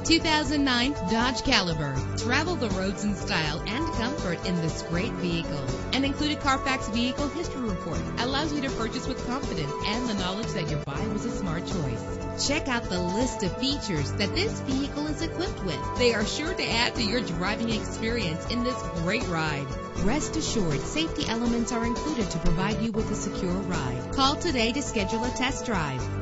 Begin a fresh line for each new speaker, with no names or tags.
2009 Dodge Caliber. Travel the roads in style and comfort in this great vehicle. An included Carfax Vehicle History Report allows you to purchase with confidence and the knowledge that your buy was a smart choice. Check out the list of features that this vehicle is equipped with. They are sure to add to your driving experience in this great ride. Rest assured, safety elements are included to provide you with a secure ride. Call today to schedule a test drive.